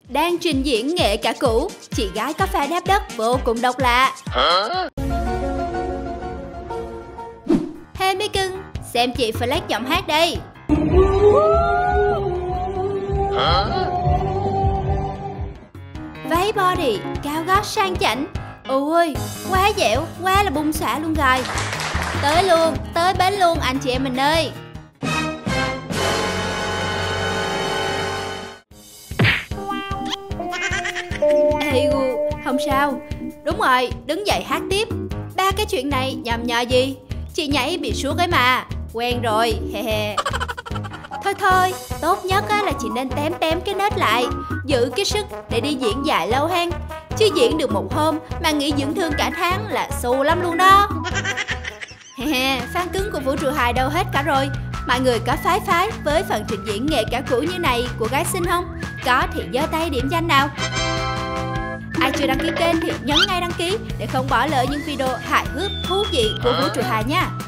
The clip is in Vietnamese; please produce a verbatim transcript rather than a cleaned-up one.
đang trình diễn nghệ cả cũ, chị gái có pha đáp đất vô cùng độc lạ. Hả? Hey mấy cưng, xem chị flex giọng hát đây. Hả? Váy body, cao gót sang chảnh. Ôi, quá dẻo, quá là bung xõa luôn rồi. Tới luôn, tới bến luôn anh chị em mình ơi. Ê, không sao. Đúng rồi, đứng dậy hát tiếp. Ba cái chuyện này nhầm nhò gì? Chị nhảy bị suốt ấy mà. Quen rồi, he he. Thôi thôi, tốt nhất là chị nên tém tém cái nết lại, giữ cái sức để đi diễn dài lâu hen. Chứ diễn được một hôm mà nghỉ dưỡng thương cả tháng là xù lắm luôn đó. He he, fan cứng của Vũ Trụ Hài đâu hết cả rồi. Mọi người có phái phái với phần trình diễn nghệ cả cũ như này của gái xinh không? Có thì giơ tay điểm danh nào. Ai chưa đăng ký kênh thì nhấn ngay đăng ký để không bỏ lỡ những video hài hước thú vị của Vũ Trụ Hài nha.